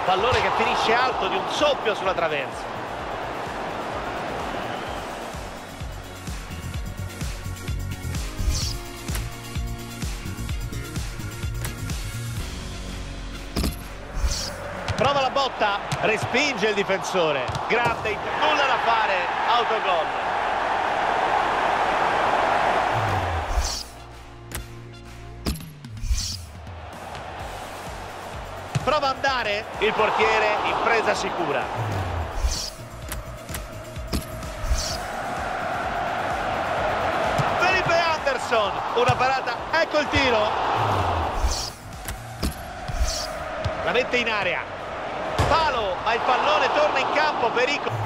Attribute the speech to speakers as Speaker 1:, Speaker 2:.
Speaker 1: Pallone che finisce alto di un soffio sulla traversa. Prova la botta, respinge il difensore. Grande, nulla da fare, autogol. Prova ad andare, il portiere in presa sicura. Felipe Anderson, una parata, ecco il tiro. La mette in area. Palo, ma il pallone torna in campo, pericolo.